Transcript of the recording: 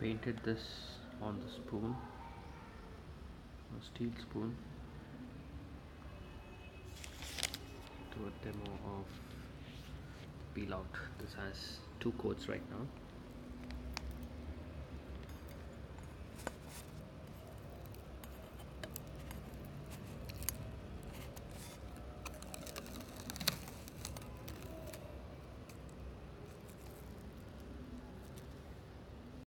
painted this on the spoon, a steel spoon. Do a demo of peel out. This has two coats right now.